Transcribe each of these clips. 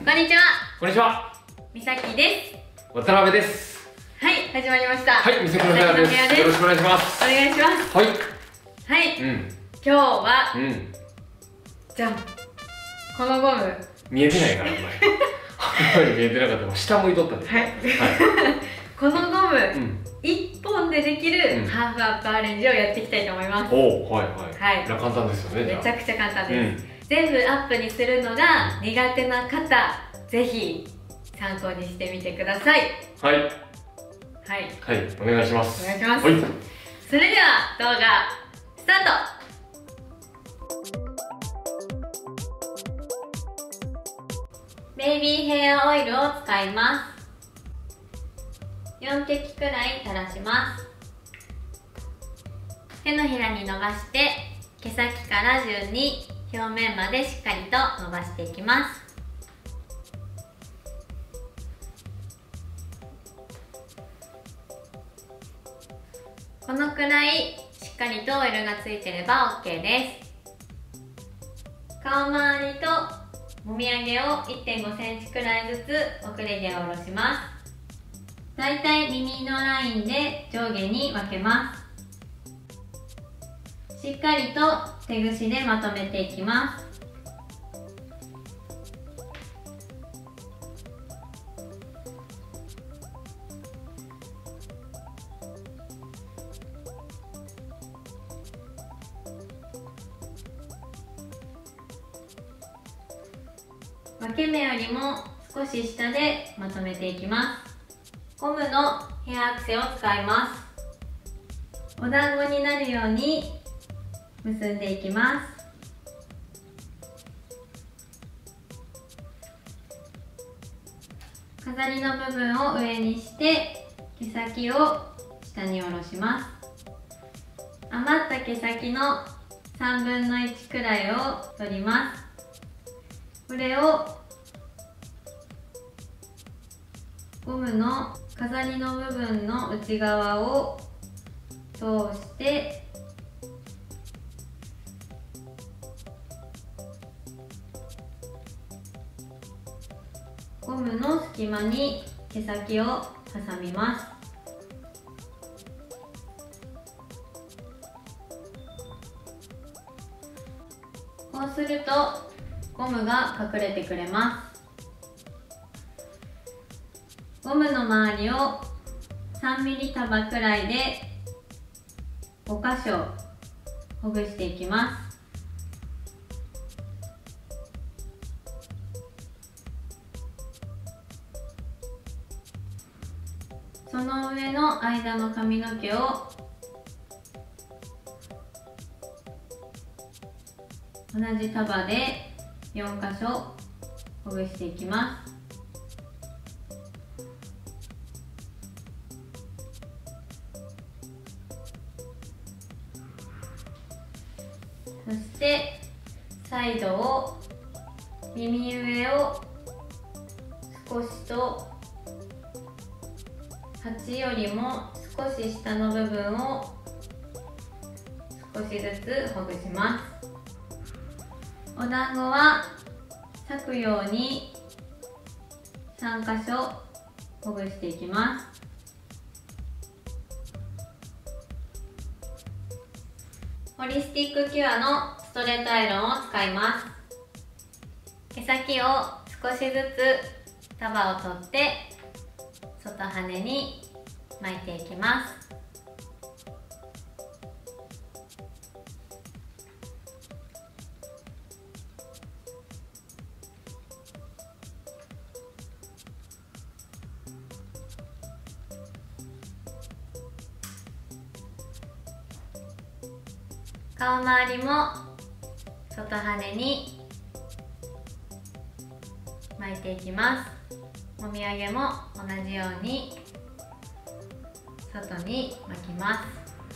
こんにちは。 こんにちは。 みさきです。 渡辺です。 はい、始まりました。 はい、みさきの部屋です。よろしくお願いします。 お願いします。 はい。 はい。今日は、じゃん。このゴム。 見えてないから、前。見えてなかった。下向いとったね。 はい。このゴム、1本でできるハーフアップアレンジをやっていきたいと思います。 おお、はいはい。はい。簡単ですよね。 めちゃくちゃ簡単です。全部アップにするのが苦手な方、ぜひ参考にしてみてください。はい。はい。 はい、お願いします。 お願いします。はい。それでは動画スタート。ベイビーヘアオイルを使います。4滴くらい垂らします。手のひらに伸ばして毛先から順に表面までしっかりと伸ばしていきます。このくらいしっかりとオイルがついてれば OK です。顔周りともみあげを 1.5 センチくらいずつ遅れ毛を下ろします。だいたい耳のラインで上下に分けます。しっかりと手ぐしでまとめていきます。分け目よりも少し下でまとめていきます。ゴムのヘアアクセを使います。お団子になるように結んでいきます。飾りの部分を上にして毛先を下に下ろします。余った毛先の3分の1くらいを取ります。これをゴムの飾りの部分の内側を通してゴムの隙間に毛先を挟みます。こうするとゴムが隠れてくれます。ゴムの周りを3ミリ束くらいで5箇所ほぐしていきます。その上の間の髪の毛を同じ束で4箇所ほぐしていきます。そしてサイドを耳上を少しと8よりも少し下の部分を少しずつほぐします。お団子は裂くように3箇所ほぐしていきます。ホリスティックキュアのストレートアイロンを使います。毛先を少しずつ束を取って外羽に巻いていきます。顔周りも外羽に巻いていきます。もみあげも同じように外に巻きます。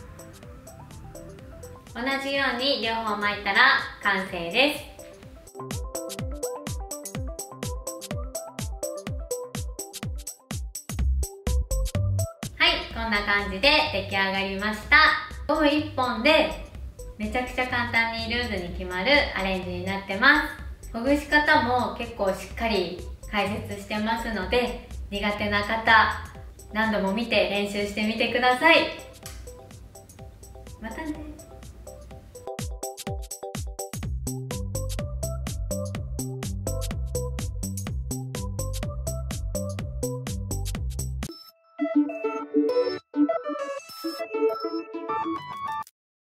同じように両方巻いたら完成です。はい、こんな感じで出来上がりました。ゴム1本でめちゃくちゃ簡単にルーズに決まるアレンジになってます。ほぐし方も結構しっかり解説してますので、苦手な方何度も見て練習してみてください。またね。